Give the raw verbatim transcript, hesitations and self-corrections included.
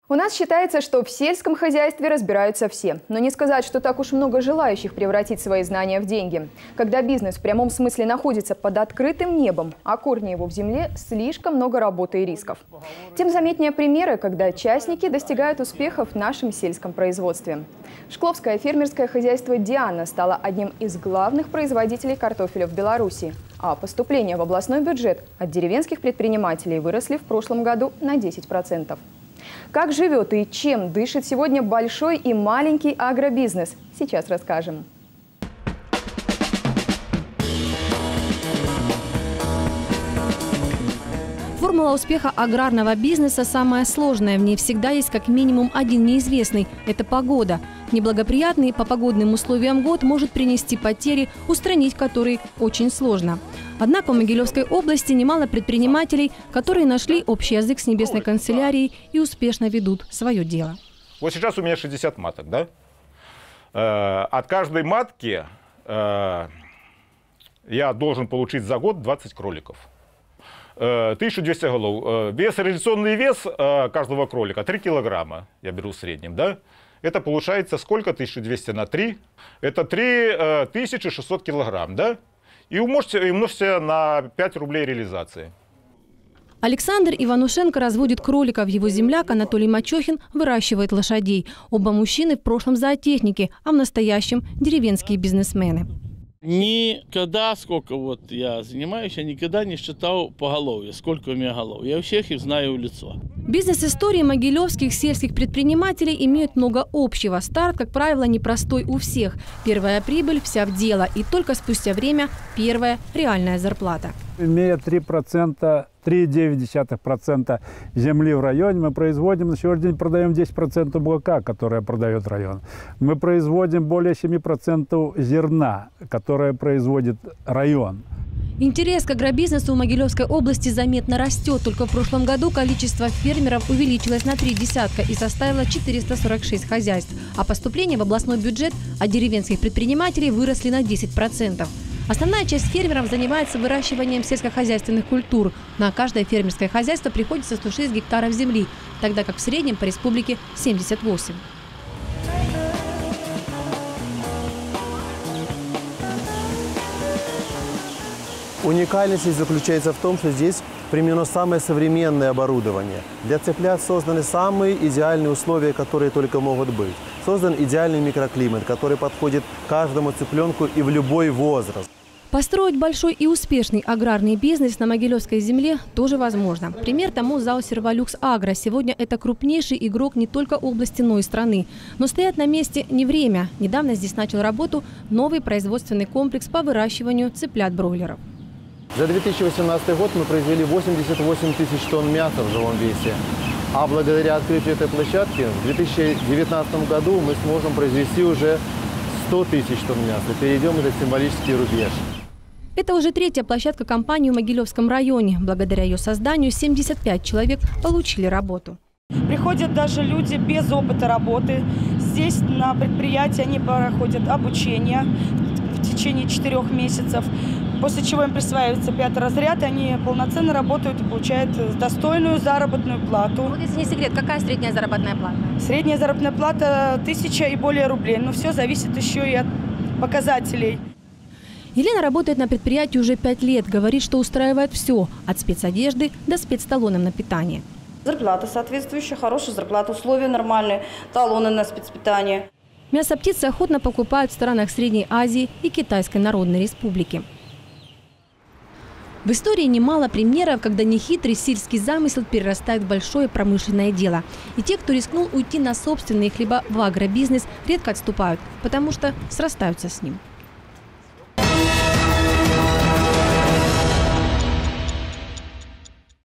У нас считается, что в сельском хозяйстве разбираются все. Но не сказать, что так уж много желающих превратить свои знания в деньги. Когда бизнес в прямом смысле находится под открытым небом, а корни его в земле, слишком много работы и рисков. Тем заметнее примеры, когда частники достигают успехов в нашем сельском производстве. Шкловское фермерское хозяйство «Диана» стало одним из главных производителей картофеля в Беларуси. А поступления в областной бюджет от деревенских предпринимателей выросли в прошлом году на десять процентов. Как живет и чем дышит сегодня большой и маленький агробизнес, сейчас расскажем. Формула успеха аграрного бизнеса самая сложная. В ней всегда есть как минимум один неизвестный – это погода. Неблагоприятный по погодным условиям год может принести потери, устранить которые очень сложно. Однако в Могилевской области немало предпринимателей, которые нашли общий язык с небесной канцелярией и успешно ведут свое дело. Вот сейчас у меня шестьдесят маток, да? Э, от каждой матки э, я должен получить за год двадцать кроликов. Э, тысяча двести голов. Э, вес, реализационный вес э, каждого кролика три килограмма, я беру в среднем, да? Это получается сколько? тысяча двести на три. Это три тысячи шестьсот килограмм, да? И умножьте, и умножьте на пять рублей реализации. Александр Иванушенко разводит кроликов. Его земляк Анатолий Мачохин выращивает лошадей. Оба мужчины в прошлом зоотехники, а в настоящем деревенские бизнесмены. Никогда, сколько вот я занимаюсь, я никогда не считал поголовье, сколько у меня голов. Я всех их знаю в лицо. Бизнес-истории могилевских сельских предпринимателей имеют много общего. Старт, как правило, непростой у всех. Первая прибыль – вся в дело. И только спустя время первая реальная зарплата. Имея три процента, три целых девять десятых процента земли в районе, мы производим, на сегодняшний день продаем десять процентов молока, которое продает район. Мы производим более семи процентов зерна, которое производит район. Интерес к агробизнесу в Могилевской области заметно растет. Только в прошлом году количество фермеров увеличилось на три десятка и составило четыреста сорок шесть хозяйств. А поступления в областной бюджет от деревенских предпринимателей выросли на десять процентов. Основная часть фермеров занимается выращиванием сельскохозяйственных культур. На каждое фермерское хозяйство приходится сто шесть гектаров земли, тогда как в среднем по республике семьдесят восемь. Уникальность заключается в том, что здесь применено самое современное оборудование. Для цыплят созданы самые идеальные условия, которые только могут быть. Создан идеальный микроклимат, который подходит каждому цыпленку и в любой возраст. Построить большой и успешный аграрный бизнес на могилевской земле тоже возможно. Пример тому ЗАО «Серволюкс Агро». Сегодня это крупнейший игрок не только области, но и страны. Но стоять на месте не время. Недавно здесь начал работу новый производственный комплекс по выращиванию цыплят-бройлеров. За две тысячи восемнадцатый год мы произвели восемьдесят восемь тысяч тонн мяса в живом весе. А благодаря открытию этой площадки в две тысячи девятнадцатом году мы сможем произвести уже сто тысяч тонн мяса. Перейдем этот символический рубеж. Это уже третья площадка компании в Могилевском районе. Благодаря ее созданию семьдесят пять человек получили работу. Приходят даже люди без опыта работы. Здесь на предприятии они проходят обучение в течение четырех месяцев. После чего им присваивается пятый разряд, и они полноценно работают и получают достойную заработную плату. Вот если не секрет, какая средняя заработная плата? Средняя заработная плата тысяча и более рублей. Но все зависит еще и от показателей. Елена работает на предприятии уже пять лет. Говорит, что устраивает все – от спецодежды до спецталонов на питание. Зарплата соответствующая, хорошая зарплата, условия нормальные, талоны на спецпитание. Мясо птицы охотно покупают в странах Средней Азии и Китайской Народной Республики. В истории немало примеров, когда нехитрый сельский замысел перерастает в большое промышленное дело. И те, кто рискнул уйти на собственные хлеба в агробизнес, редко отступают, потому что срастаются с ним.